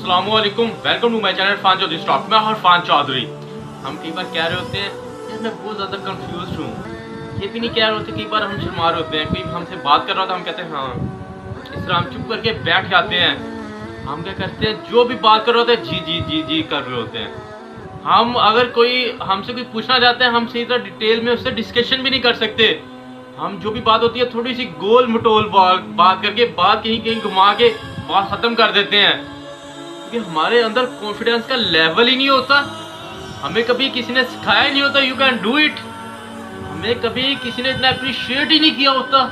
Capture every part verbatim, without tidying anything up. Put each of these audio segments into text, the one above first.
अस्सलामुअलैकुम, welcome to my channel फान Chaudhary stock में और फान चौधरी। हम कई बार कह रहे होते हैं यार मैं बहुत ज़्यादा कंफ्यूज हूँ, ये भी नहीं कह रहे होते, कई बार हम शर्मा रहे होते हैं, कोई हमसे बात कर रहा था हम कहते हैं हाँ, इस तरह हम चुप करके बैठ जाते हैं। हम क्या करते हैं, जो भी बात कर रहे होते हैं जी जी जी जी कर रहे होते हैं। हम अगर कोई हमसे कोई पूछना चाहते हैं, हम सही तरह डिटेल में उससे डिस्कशन भी नहीं कर सकते। हम जो भी बात होती है थोड़ी सी गोल मटोल बात करके बात कहीं कहीं घुमा के बात खत्म कर देते हैं, क्योंकि हमारे अंदर कॉन्फिडेंस का लेवल ही नहीं होता। हमें कभी किसी ने सिखाया ही नहीं होता यू कैन डू इट, हमें कभी किसी ने इतना अप्रिशिएट ही नहीं किया होता।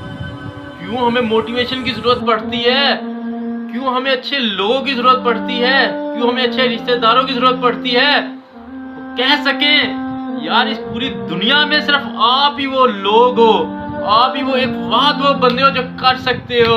क्यों हमें मोटिवेशन की जरूरत पड़ती है, क्यों हमें अच्छे लोगों की जरूरत पड़ती है, क्यों हमें अच्छे रिश्तेदारों की जरूरत पड़ती है, कह सके यार इस पूरी दुनिया में सिर्फ आप ही वो लोग हो, आप ही वो एक वाद वो बंदे हो जो कर सकते हो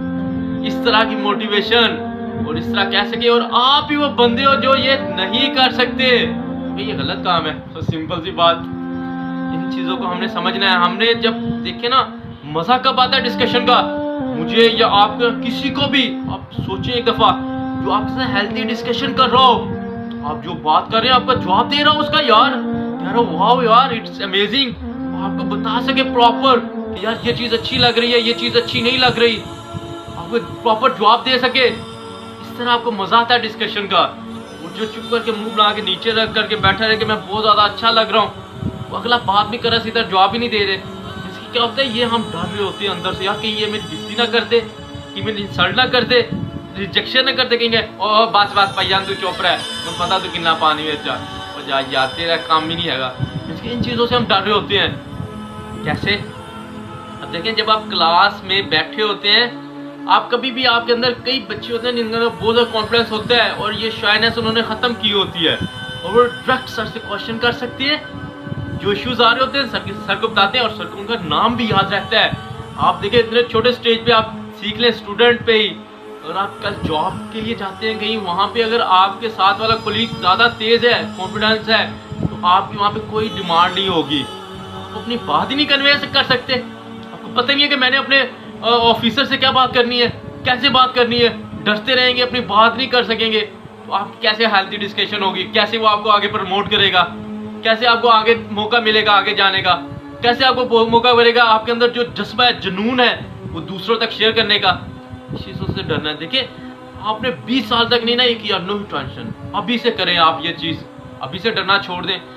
इस तरह की मोटिवेशन और इस तरह कह सके, और आप ही वो बंदे हो जो ये नहीं कर सकते। भाई ये गलत काम है। तो सिंपल सी बात, इन चीजों को हमने समझना है। हमने जब देखे ना मजा कब आता है डिस्कशन का, मुझे या आप किसी को भी, आप सोचें एक दफा जो आपके साथ हेल्थी डिस्कशन कर रहा हो, आप जो बात कर रहे हैं आपका जवाब दे रहा हो उसका, यार यार वाओ यार इट्स अमेजिंग, आपको बता सके प्रॉपर यार ये चीज अच्छी लग रही है, ये चीज अच्छी नहीं लग रही, आपको प्रॉपर जवाब दे सके। इस तरह आपको मजा आता है डिस्कशन का। और जो चुप करके मुंह बना के नीचे रख करके बैठा रहे कि मैं बहुत ज्यादा अच्छा लग रहा हूँ, वो अगला बात नहीं कर रहा, सीधा जवाब ही नहीं दे रहे, इसकी क्या होता है, ये हम डर रहे होते हैं अंदर से यार कहीं ये मेरी बेइज्जती ना कर दे, कि मेरी इंसल्ट ना कर दे, रिजेक्शन ना कर दे, कहेंगे ओ बस बस भैया तू चुप रहा है, मैं पता तू कितना पानी में जा और जा यार तेरा काम ही नहीं है। इन चीज़ों से हम डर रहे होते हैं। कैसे? अब देखें, जब आप क्लास में बैठे होते हैं, आप कभी भी, आपके अंदर कई बच्चे होते हैं जिनके अंदर बहुत ज़्यादा कॉन्फिडेंस होता है और ये शायनेस उन्होंने ख़त्म की होती है, और वो डायरेक्ट सर से क्वेश्चन कर सकते हैं। जो इश्यूज आ रहे होते हैं सर सर को बताते हैं और सर को उनका नाम भी याद रहता है। आप देखें इतने छोटे स्टेज पे आप सीख लें स्टूडेंट पे ही, अगर आप कल जॉब के लिए जाते हैं कहीं, वहाँ पे अगर आपके साथ वाला कोलीग ज़्यादा तेज़ है, कॉन्फिडेंस है, तो आपकी वहाँ पे कोई डिमांड नहीं होगी, आप अपनी बात ही नहीं कन्वे कर सकते। आपको पता नहीं है कि मैंने अपने ऑफिसर से क्या बात करनी है, कैसे बात करनी है, डरते रहेंगे, अपनी बात नहीं कर सकेंगे, तो आप कैसे हेल्थी डिस्कशन होगी, कैसे वो आपको आगे प्रमोट करेगा, कैसे आपको आगे मौका मिलेगा आगे जाने का, कैसे आपको मौका मिलेगा, आपके अंदर जो जज्बा है, जुनून है, वो दूसरों तक शेयर करने का। इस चीज़ों से डरना है। देखिए आपने बीस साल तक नहीं ना ये किया, नो टेंशन, अभी से करें आप ये चीज़, अभी से डरना छोड़ दें।